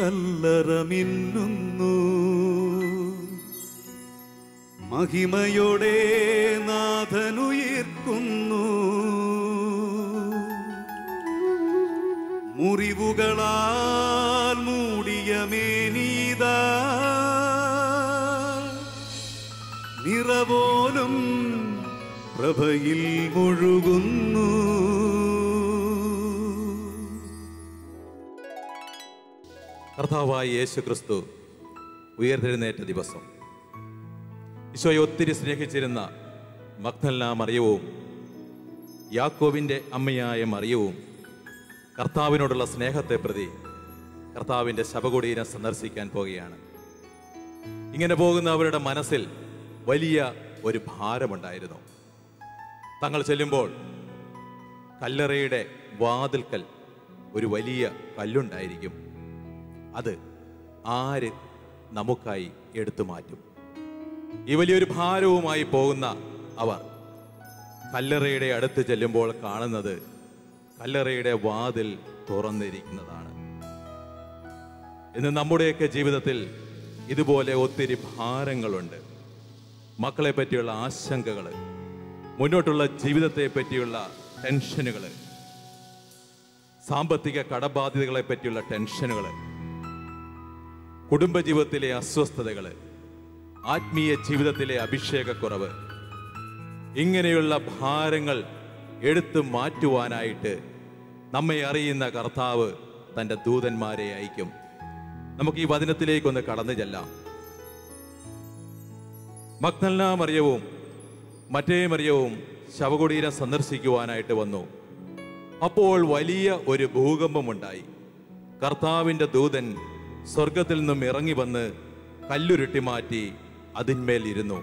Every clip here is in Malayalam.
കല്ലറ മിന്നുന്നു. മഹിമയോടെ നാഥനുയർക്കുന്നു. മുറിവുകളാൽ മൂടിയ മേനീതാ നിറപോലും പ്രഭയിൽ മുഴുകുന്നു. കർത്താവായ യേശുക്രിസ്തു ഉയർത്തെഴുന്നേറ്റ ദിവസം ഈശോയെ ഒത്തിരി സ്നേഹിച്ചിരുന്ന മഗ്ദലന മറിയവും യാക്കോബിൻ്റെ അമ്മയായ മറിയവും കർത്താവിനോടുള്ള സ്നേഹത്തെ പ്രതി കർത്താവിൻ്റെ ശവകുടീരം സന്ദർശിക്കാൻ പോകുകയാണ്. ഇങ്ങനെ പോകുന്ന അവരുടെ മനസ്സിൽ വലിയ ഒരു ഭാരമുണ്ടായിരുന്നു. തങ്ങൾ ചെല്ലുമ്പോൾ കല്ലറയുടെ വാതിൽക്കൽ ഒരു വലിയ കല്ലുണ്ടായിരിക്കും. അത് ആര് നമുക്കായി എടുത്തു മാറ്റും? ഈ വലിയൊരു ഭാരവുമായി പോകുന്ന അവർ കല്ലറയുടെ അടുത്ത് ചെല്ലുമ്പോൾ കാണുന്നത് കല്ലറയുടെ വാതിൽ തുറന്നിരിക്കുന്നതാണ്. ഇന്ന് നമ്മുടെയൊക്കെ ജീവിതത്തിൽ ഇതുപോലെ ഒത്തിരി ഭാരങ്ങളുണ്ട്. മക്കളെ പറ്റിയുള്ള ആശങ്കകൾ, മുന്നോട്ടുള്ള ജീവിതത്തെ പറ്റിയുള്ള ടെൻഷനുകൾ, സാമ്പത്തിക കടബാധ്യതകളെ പറ്റിയുള്ള ടെൻഷനുകൾ, കുടുംബജീവിതത്തിലെ അസ്വസ്ഥതകൾ, ആത്മീയ ജീവിതത്തിലെ അഭിഷേകക്കുറവ്, ഇങ്ങനെയുള്ള ഭാരങ്ങൾ എടുത്തു മാറ്റുവാനായിട്ട് നമ്മെ അറിയുന്ന കർത്താവ് തൻ്റെ ദൂതന്മാരെ അയക്കും. നമുക്ക് ഈ വചനത്തിലേക്കൊന്ന് കടന്നു ചെല്ലാം. മഗ്ദലന മറിയവും മറ്റേ മറിയവും ശവകുടീരം സന്ദർശിക്കുവാനായിട്ട് വന്നു. അപ്പോൾ വലിയ ഒരു ഭൂകമ്പമുണ്ടായി. കർത്താവിൻ്റെ ദൂതൻ സ്വർഗത്തിൽ നിന്നും ഇറങ്ങി വന്ന് കല്ലുരുട്ടി മാറ്റി അതിന്മേൽ ഇരുന്നു.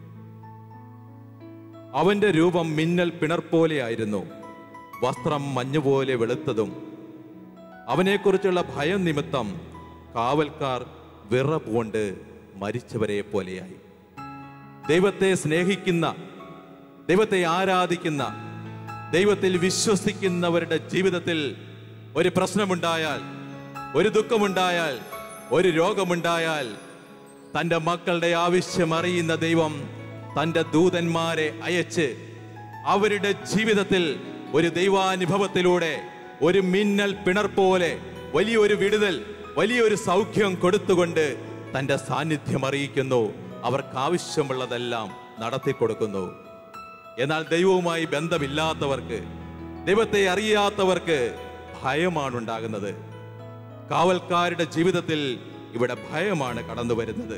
അവന്റെ രൂപം മിന്നൽ പിണർപോലെയായിരുന്നു, വസ്ത്രം മഞ്ഞുപോലെ വെളുത്തതും. അവനെക്കുറിച്ചുള്ള ഭയം നിമിത്തം കാവൽക്കാർ വിറപൂണ്ട് മരിച്ചവരെ പോലെയായി. ദൈവത്തെ സ്നേഹിക്കുന്ന, ദൈവത്തെ ആരാധിക്കുന്ന, ദൈവത്തിൽ വിശ്വസിക്കുന്നവരുടെ ജീവിതത്തിൽ ഒരു പ്രശ്നമുണ്ടായാൽ, ഒരു ദുഃഖമുണ്ടായാൽ, ഒരു രോഗമുണ്ടായാൽ തൻ്റെ മക്കളുടെ ആവശ്യം അറിയുന്ന ദൈവം തൻ്റെ ദൂതന്മാരെ അയച്ച് അവരുടെ ജീവിതത്തിൽ ഒരു ദൈവാനുഭവത്തിലൂടെ ഒരു മിന്നൽ പിണർ പോലെ വലിയൊരു വിടുതൽ, വലിയൊരു സൗഖ്യം കൊടുത്തുകൊണ്ട് തൻ്റെ സാന്നിധ്യം അറിയിക്കുന്നു. അവർക്ക് ആവശ്യമുള്ളതെല്ലാം നടത്തിക്കൊടുക്കുന്നു. എന്നാൽ ദൈവവുമായി ബന്ധമില്ലാത്തവർക്ക്, ദൈവത്തെ അറിയാത്തവർക്ക് ഭയമാണ് ഉണ്ടാകുന്നത്. കാവൽക്കാരുടെ ജീവിതത്തിൽ ഇവിടെ ഭയമാണ് കടന്നു വരുന്നത്.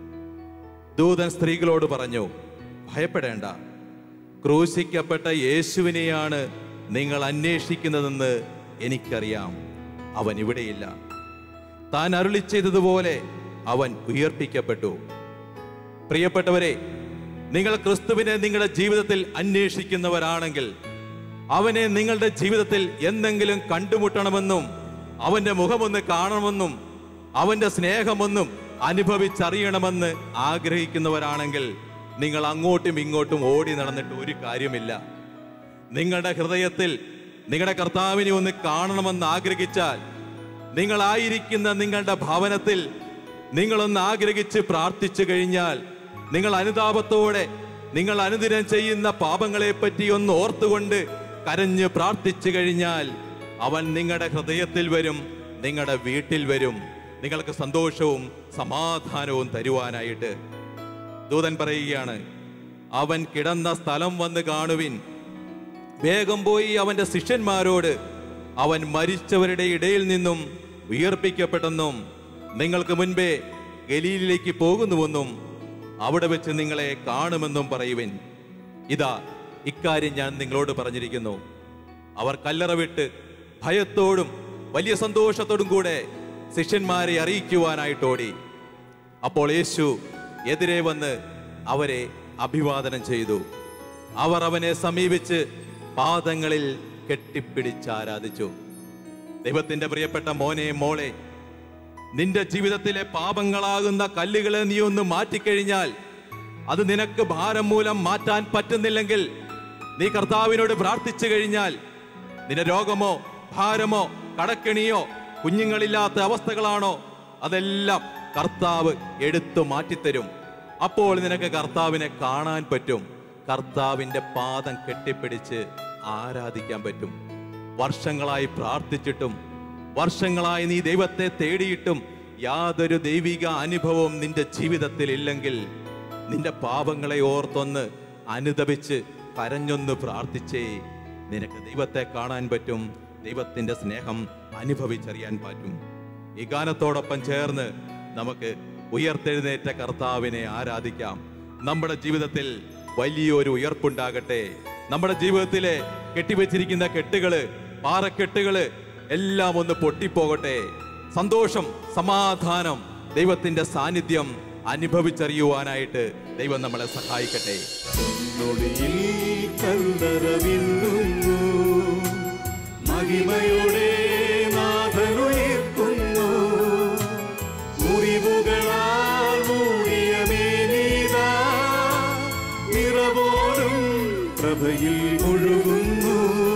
ദൂതൻ സ്ത്രീകളോട് പറഞ്ഞു, ഭയപ്പെടേണ്ട, ക്രൂശിക്കപ്പെട്ട യേശുവിനെയാണ് നിങ്ങൾ അന്വേഷിക്കുന്നതെന്ന് എനിക്കറിയാം. അവൻ ഇവിടെയില്ല. താൻ അരുളി ചെയ്തതുപോലെ അവൻ ഉയർപ്പിക്കപ്പെട്ടു. പ്രിയപ്പെട്ടവരെ, നിങ്ങൾ ക്രിസ്തുവിനെ നിങ്ങളുടെ ജീവിതത്തിൽ അന്വേഷിക്കുന്നവരാണെങ്കിൽ അവനെ നിങ്ങളുടെ ജീവിതത്തിൽ എന്തെങ്കിലും കണ്ടുമുട്ടണമെന്നും അവന്റെ മുഖമൊന്ന് കാണണമെന്നും അവന്റെ സ്നേഹമൊന്നും അനുഭവിച്ചറിയണമെന്ന് ആഗ്രഹിക്കുന്നവരാണെങ്കിൽ നിങ്ങൾ അങ്ങോട്ടും ഇങ്ങോട്ടും ഓടി നടന്നിട്ട് ഒരു കാര്യമില്ല. നിങ്ങളുടെ ഹൃദയത്തിൽ നിങ്ങളുടെ കർത്താവിനെ ഒന്ന് കാണണമെന്ന് ആഗ്രഹിച്ചാൽ, നിങ്ങളായിരിക്കുന്ന നിങ്ങളുടെ ഭവനത്തിൽ നിങ്ങളൊന്ന് ആഗ്രഹിച്ച് പ്രാർത്ഥിച്ചു കഴിഞ്ഞാൽ, നിങ്ങൾ അനുതാപത്തോടെ നിങ്ങൾ അനുദിനം ചെയ്യുന്ന പാപങ്ങളെ പറ്റി ഒന്ന് ഓർത്തുകൊണ്ട് കരഞ്ഞ് പ്രാർത്ഥിച്ചു കഴിഞ്ഞാൽ അവൻ നിങ്ങളുടെ ഹൃദയത്തിൽ വരും, നിങ്ങളുടെ വീട്ടിൽ വരും, നിങ്ങൾക്ക് സന്തോഷവും സമാധാനവും തരുവാനായിട്ട്. ദൂതൻ പറയുകയാണ്, അവൻ കിടന്ന സ്ഥലം വന്ന് കാണുവിൻ. വേഗം പോയി അവന്റെ ശിഷ്യന്മാരോട് അവൻ മരിച്ചവരുടെ ഇടയിൽ നിന്നും ഉയർപ്പിക്കപ്പെട്ടെന്നും നിങ്ങൾക്ക് മുൻപേ ഗലീലിലേക്ക് പോകുന്നുവെന്നും അവിടെ വെച്ച് നിങ്ങളെ കാണുമെന്നും പറയുവിൻ. ഇതാ, ഇക്കാര്യം ഞാൻ നിങ്ങളോട് പറഞ്ഞിരിക്കുന്നു. അവർ കല്ലറ വിട്ട് ഭയത്തോടും വലിയ സന്തോഷത്തോടും കൂടെ ശിഷ്യന്മാരെ അറിയിക്കുവാനായിട്ടോടി. അപ്പോൾ യേശു എതിരെ വന്ന് അവരെ അഭിവാദനം ചെയ്തു. അവർ അവനെ സമീപിച്ച് പാദങ്ങളിൽ കെട്ടിപ്പിടിച്ചാരാധിച്ചു. ദൈവത്തിന്റെ പ്രിയപ്പെട്ട മോനെ, മോളെ, നിന്റെ ജീവിതത്തിലെ പാപങ്ങളാകുന്ന കല്ലുകളെ നീ ഒന്ന് മാറ്റിക്കഴിഞ്ഞാൽ, അത് നിനക്ക് ഭാരം മൂലം മാറ്റാൻ പറ്റുന്നില്ലെങ്കിൽ, നീ കർത്താവിനോട് പ്രാർത്ഥിച്ചു കഴിഞ്ഞാൽ, നിന്റെ രോഗമോ ഭാരമോ കടക്കെണിയോ കുഞ്ഞുങ്ങളില്ലാത്ത അവസ്ഥകളാണോ അതെല്ലാം കർത്താവ് എടുത്തു മാറ്റിത്തരും. അപ്പോൾ നിനക്ക് കർത്താവിനെ കാണാൻ പറ്റും. കർത്താവിന്റെ പാദം കെട്ടിപ്പിടിച്ച് ആരാധിക്കാൻ പറ്റും. വർഷങ്ങളായി പ്രാർത്ഥിച്ചിട്ടും വർഷങ്ങളായി നീ ദൈവത്തെ തേടിയിട്ടും യാതൊരു ദൈവിക അനുഭവവും നിന്റെ ജീവിതത്തിൽ ഇല്ലെങ്കിൽ നിന്റെ പാപങ്ങളെ ഓർത്തൊന്ന് അനുതപിച്ച് കരഞ്ഞൊന്ന് പ്രാർത്ഥിച്ചേ നിനക്ക് ദൈവത്തെ കാണാൻ പറ്റും. ദൈവത്തിന്റെ സ്നേഹം അനുഭവിച്ചറിയാൻ പറ്റും. ഈ ഗാനത്തോടൊപ്പം ചേർന്ന് നമുക്ക് ഉയർത്തെഴുന്നേറ്റ കർത്താവിനെ ആരാധിക്കാം. നമ്മുടെ ജീവിതത്തിൽ വലിയൊരു ഉയർപ്പുണ്ടാകട്ടെ. നമ്മുടെ ജീവിതത്തിലെ കെട്ടിവെച്ചിരിക്കുന്ന കെട്ടുകള്, പാറക്കെട്ടുകള് എല്ലാം ഒന്ന് പൊട്ടിപ്പോകട്ടെ. സന്തോഷം, സമാധാനം, ദൈവത്തിന്റെ സാന്നിധ്യം അനുഭവിച്ചറിയുവാനായിട്ട് ദൈവം നമ്മളെ സഹായിക്കട്ടെ. മഹിമയുടെ നാഥനുയർക്കുന്നു, മുറിവുകളാൽ മൂടിയ മേനീതാ നിറവോടും പ്രഭയിൽ ഒഴുകുന്നു.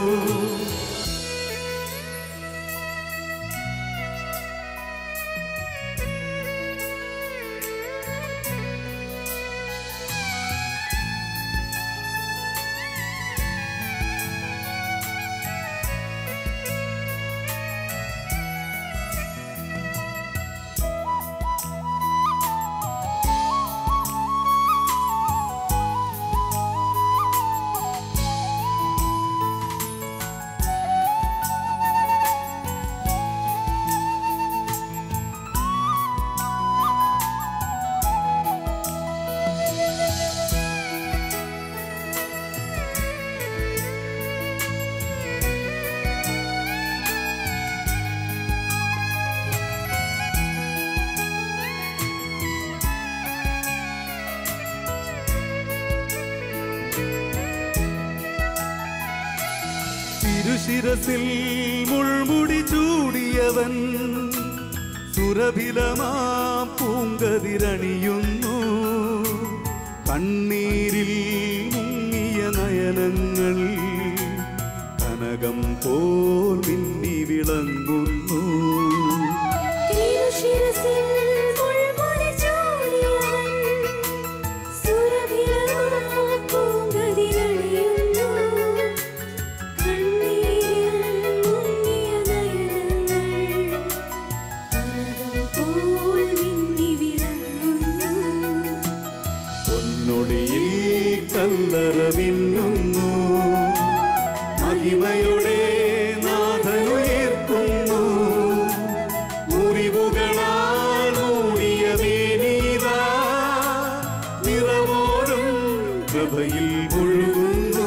തിരുശിരസിൽ മുൾമുടി ചൂടിയവൻ സുരഭിലമാം പൂങ്കതിരണിയുന്നു. കണ്ണീരിൽ മുങ്ങിയ നയനങ്ങൾ കനകം പോൽ മിന്നി വിളങ്ങുന്നു. കല്ലറമിന്നുന്നു, മഹിമയുടെ നാഥനുയർക്കുന്നു, മുറിവുകളാൽ മൂടിയ മേനീതാ നിറവോടും പ്രഭയിൽ ഒഴുകുന്നു.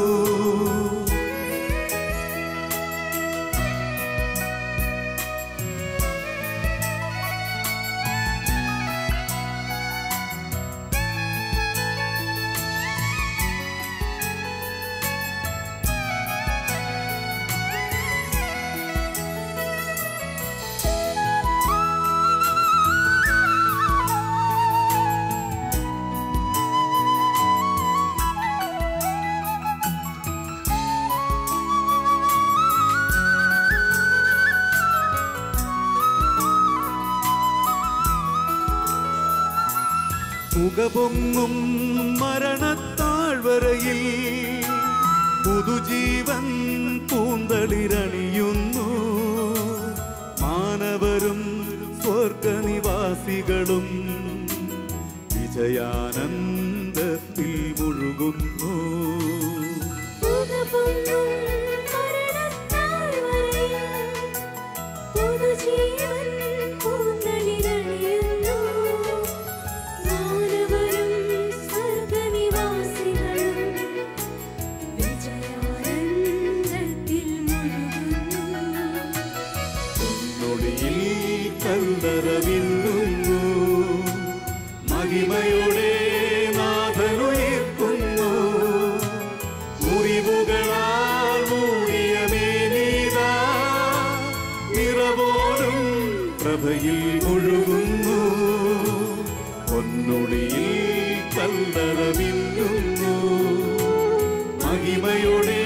മുഖപൊങ്ങും മരണത്താഴ്വരയിൽ പുതുജീവൻ പൂന്തളിരണിയുന്നു. മാനവരും സ്വർഗനിവാസികളും വിജയാനന്ദത്തിൽ മുഴുകുന്നു. കല്ലറമിന്നുന്നു, മഹിമയുടെ നാഥനുയർക്കുന്നു, മുറിവുകളാൽ മൂടിയ മേനീതാ നിറവോടും പ്രഭയിൽ ഒഴുകുന്നു. പൊന്നൊളിയിൽ കല്ലറമിന്നുന്നു, മഹിമയുടെ